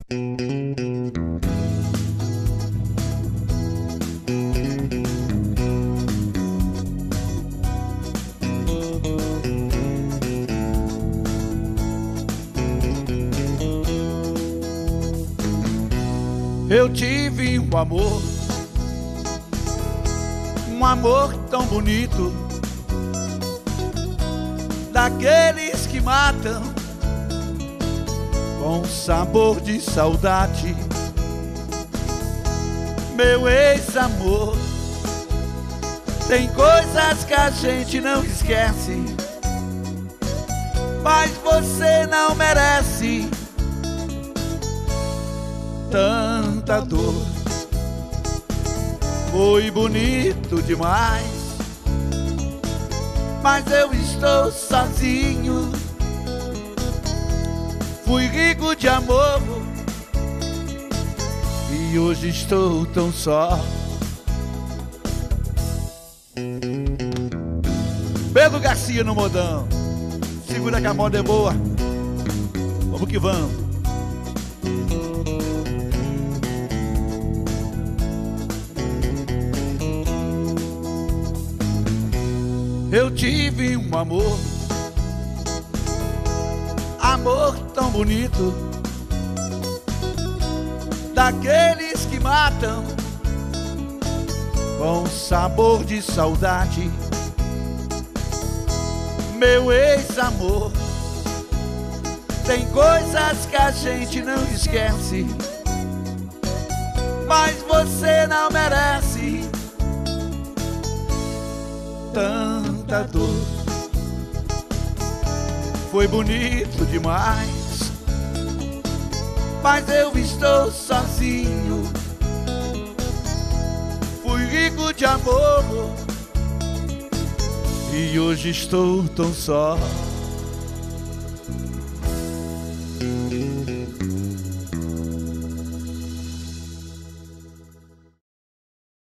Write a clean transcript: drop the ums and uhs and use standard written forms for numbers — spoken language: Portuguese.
Eu tive um amor tão bonito, daqueles que matam com sabor de saudade. Meu ex-amor, tem coisas que a gente não esquece, mas você não merece tanta dor. Foi bonito demais, mas eu estou sozinho. Fui rico de amor e hoje estou tão só. Pedro Garcia no modão, segura que a moda é boa. Vamos que vamos. Eu tive um amor tão bonito, daqueles que matam com sabor de saudade. Meu ex-amor, tem coisas que a gente não esquece, mas você não merece tanta dor. Foi bonito demais, mas eu estou sozinho. Fui rico de amor e hoje estou tão só.